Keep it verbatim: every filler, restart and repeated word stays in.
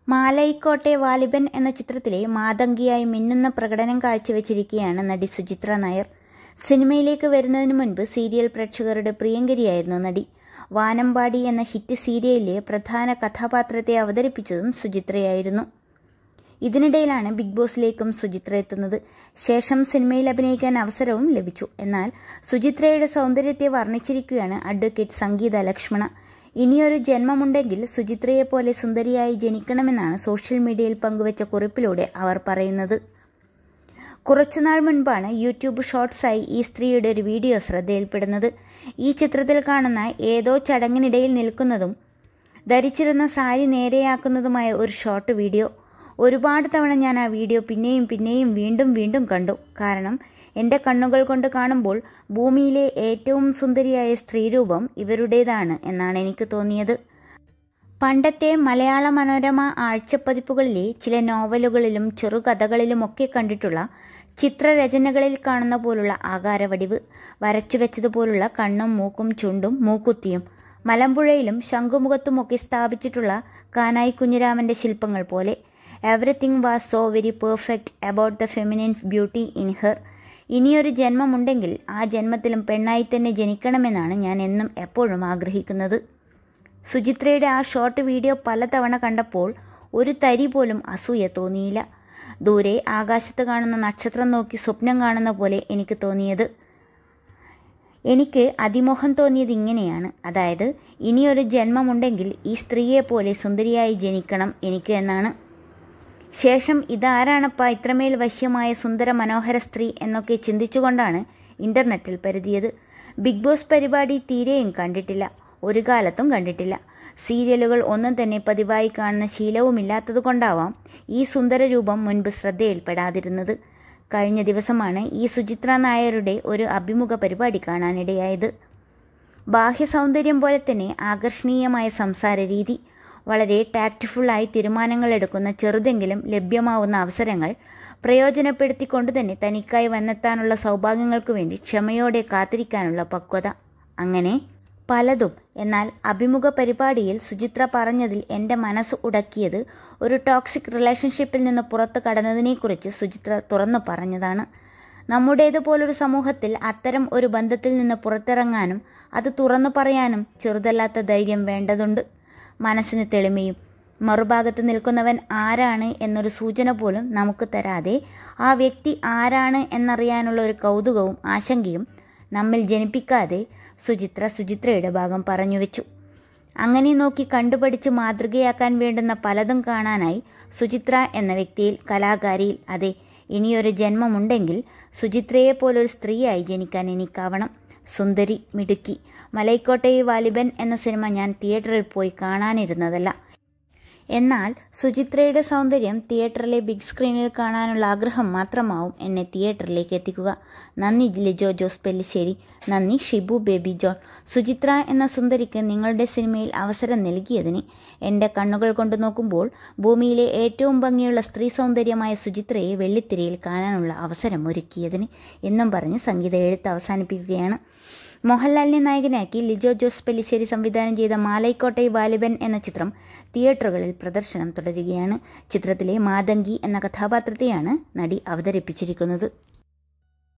മാലൈക്കോട്ടെ വാലിബൻ എന്ന ചിത്രത്തിലെ മാതങ്കിയായി മിന്നുന്ന പ്രകടനം കാഴ്ചവെച്ചിരിക്കുകയാണ് നടി സുചിത്ര നായർ. സിനിമയിലേക്ക് വരുന്നതിന് മുൻപ് സീരിയൽ പ്രേക്ഷകരുടെ പ്രിയങ്കരിയായിരുന്നു നടി. വാനമ്പാടി എന്ന ഹിറ്റ് സീരിയലിലെ പ്രധാന കഥാപാത്രത്തെ അവതരിപ്പിച്ചതും സുചിത്രയായിരുന്നു. ഇതിനിടയിലാണ് ബിഗ് ബോസിലേക്കും സുചിത്ര എത്തുന്നത്. ശേഷം സിനിമയിൽ അഭിനയിക്കാൻ അവസരവും ലഭിച്ചു. എന്നാൽ സുചിത്രയുടെ സൗന്ദര്യത്തെ വർണ്ണിച്ചിരിക്കുകയാണ് അഡ്വക്കേറ്റ് സംഗീത ലക്ഷ്മണ. ഇനിയൊരു ജന്മമുണ്ടെങ്കിൽ സുചിത്രയെപ്പോലെ സുന്ദരിയായി ജനിക്കണമെന്നാണ് സോഷ്യൽ മീഡിയയിൽ പങ്കുവച്ച കുറിപ്പിലൂടെ അവർ പറയുന്നത്. കുറച്ചുനാൾ മുൻപാണ് യൂട്യൂബ് ഷോർട്സായി ഈ സ്ത്രീയുടെ ഒരു വീഡിയോ ശ്രദ്ധയിൽപ്പെടുന്നത്. ഈ ചിത്രത്തിൽ കാണുന്ന ഏതോ ചടങ്ങിനിടയിൽ നിൽക്കുന്നതും ധരിച്ചിരുന്ന സാരി നേരെയാക്കുന്നതുമായ ഒരു ഷോർട്ട് വീഡിയോ. ഒരുപാട് തവണ ഞാൻ ആ വീഡിയോ പിന്നെയും പിന്നെയും വീണ്ടും വീണ്ടും കണ്ടു. കാരണം എൻ്റെ കണ്ണുകൾ കൊണ്ട് കാണുമ്പോൾ ഭൂമിയിലെ ഏറ്റവും സുന്ദരിയായ സ്ത്രീരൂപം ഇവരുടേതാണ് എന്നാണ് എനിക്ക് തോന്നിയത്. പണ്ടത്തെ മലയാള മനോരമ ആഴ്ചപ്പതിപ്പുകളിലെ ചില നോവലുകളിലും ചെറുകഥകളിലുമൊക്കെ കണ്ടിട്ടുള്ള ചിത്രരചനകളിൽ കാണുന്ന പോലുള്ള ആകാരവടിവ്, വരച്ചുവെച്ചതുപോലുള്ള കണ്ണും മൂക്കും ചുണ്ടും മൂക്കുത്തിയും, മലമ്പുഴയിലും ശംഖുമുഖത്തുമൊക്കെ സ്ഥാപിച്ചിട്ടുള്ള കാനായി കുഞ്ഞിരാമൻ്റെ ശില്പങ്ങൾ പോലെ. Everything was so very perfect about the feminine beauty in her. ഇനിയൊരു ജന്മമുണ്ടെങ്കിൽ ആ ജന്മത്തിലും പെണ്ണായി തന്നെ ജനിക്കണമെന്നാണ് ഞാൻ എന്നും എപ്പോഴും ആഗ്രഹിക്കുന്നത്. സുചിത്രയുടെ ആ ഷോർട്ട് വീഡിയോ പലതവണ കണ്ടപ്പോൾ ഒരു തരി പോലും അസൂയ തോന്നിയില്ല. ദൂരെ ആകാശത്ത് കാണുന്ന നക്ഷത്രം നോക്കി സ്വപ്നം കാണുന്ന പോലെ എനിക്ക് തോന്നിയത്. എനിക്ക് അതിമോഹം തോന്നിയത് ഇങ്ങനെയാണ്. അതായത്, ഇനിയൊരു ജന്മമുണ്ടെങ്കിൽ ഈ സ്ത്രീയെപ്പോലെ സുന്ദരിയായി ജനിക്കണം എനിക്ക് എന്നാണ്. ശേഷം ഇതാരാണപ്പാ ഇത്രമേൽ വശ്യമായ സുന്ദര മനോഹര സ്ത്രീ എന്നൊക്കെ ചിന്തിച്ചുകൊണ്ടാണ് ഇൻ്റർനെറ്റിൽ പരതിയത്. ബിഗ് ബോസ് പരിപാടി തീരെയും കണ്ടിട്ടില്ല, ഒരു കാലത്തും കണ്ടിട്ടില്ല. സീരിയലുകൾ ഒന്നും തന്നെ പതിവായി കാണുന്ന ശീലവുമില്ലാത്തതുകൊണ്ടാവാം ഈ സുന്ദര രൂപം മുൻപ് ശ്രദ്ധയിൽപ്പെടാതിരുന്നത്. കഴിഞ്ഞ ദിവസമാണ് ഈ സുചിത്ര നായരുടെ ഒരു അഭിമുഖ പരിപാടി കാണാനിടയായത്. ബാഹ്യ സൗന്ദര്യം പോലെ തന്നെ ആകർഷണീയമായ സംസാര രീതി, വളരെ ടാക്റ്റ്ഫുള്ളായി തീരുമാനങ്ങൾ എടുക്കുന്ന, ചെറുതെങ്കിലും ലഭ്യമാവുന്ന അവസരങ്ങൾ പ്രയോജനപ്പെടുത്തിക്കൊണ്ട് തന്നെ തനിക്കായി വന്നെത്താനുള്ള സൗഭാഗ്യങ്ങൾക്കു വേണ്ടി ക്ഷമയോടെ കാത്തിരിക്കാനുള്ള പക്വത, അങ്ങനെ പലതും. എന്നാൽ അഭിമുഖ പരിപാടിയിൽ സുചിത്ര പറഞ്ഞതിൽ എൻ്റെ മനസ്സ് ഉടക്കിയത് ഒരു ടോക്സിക് റിലേഷൻഷിപ്പിൽ നിന്ന് പുറത്തു കടന്നതിനെക്കുറിച്ച് സുചിത്ര തുറന്നു പറഞ്ഞതാണ്. നമ്മുടേതുപോലൊരു സമൂഹത്തിൽ അത്തരം ഒരു ബന്ധത്തിൽ നിന്ന് പുറത്തിറങ്ങാനും അത് തുറന്നു പറയാനും ചെറുതല്ലാത്ത ധൈര്യം വേണ്ടതുണ്ട്. മനസ്സിന് തെളിമയും മറുഭാഗത്ത് നിൽക്കുന്നവൻ ആരാണ് എന്നൊരു സൂചന പോലും നമുക്ക് തരാതെ ആ വ്യക്തി ആരാണ് എന്നറിയാനുള്ള ഒരു കൗതുകവും ആശങ്കയും നമ്മിൽ ജനിപ്പിക്കാതെ സുചിത്ര സുചിത്രയുടെ ഭാഗം പറഞ്ഞു വെച്ചു. അങ്ങനെ നോക്കി കണ്ടുപഠിച്ച് മാതൃകയാക്കാൻ വേണ്ടുന്ന പലതും കാണാനായി സുചിത്ര എന്ന വ്യക്തിയിൽ, കലാകാരിയിൽ, അതെ, ഇനിയൊരു ജന്മമുണ്ടെങ്കിൽ സുചിത്രയെപ്പോലൊരു സ്ത്രീയായി ജനിക്കാൻ എനിക്കാവണം. സുന്ദരി, മിടുക്കി. മലൈക്കോട്ടെ വാലിബൻ എന്ന സിനിമ ഞാൻ തിയേറ്ററിൽ പോയി കാണാനിരുന്നതല്ല. എന്നാൽ സുചിത്രയുടെ സൗന്ദര്യം തിയേറ്ററിലെ ബിഗ് സ്ക്രീനിൽ കാണാനുള്ള ആഗ്രഹം മാത്രമാവും എന്നെ തിയേറ്ററിലേക്ക് എത്തിക്കുക. നന്ദി ലിജോ ജോസ് പെല്ലിശ്ശേരി. നന്ദി ഷിബു ബേബി ജോൺ. സുചിത്ര എന്ന സുന്ദരിക്ക് നിങ്ങളുടെ സിനിമയിൽ അവസരം നൽകിയതിന്, എൻ്റെ കണ്ണുകൾ കൊണ്ട് നോക്കുമ്പോൾ ഭൂമിയിലെ ഏറ്റവും ഭംഗിയുള്ള സ്ത്രീ സൗന്ദര്യമായ സുചിത്രയെ വെള്ളിത്തിരയിൽ കാണാനുള്ള അവസരം ഒരുക്കിയതിന് എന്നും പറഞ്ഞ് സംഗീത എഴുത്ത് അവസാനിപ്പിക്കുകയാണ്. മോഹൻലാലിനെ നായകനാക്കി ലിജോ ജോസ് പെല്ലിശ്ശേരി സംവിധാനം ചെയ്ത മാലൈക്കോട്ടെ വാലിബൻ എന്ന ചിത്രം തിയേറ്ററുകളിൽ പ്രദർശനം തുടരുകയാണ്. ചിത്രത്തിലെ മാതങ്കി എന്ന കഥാപാത്രത്തെയാണ് നടി അവതരിപ്പിച്ചിരിക്കുന്നത്.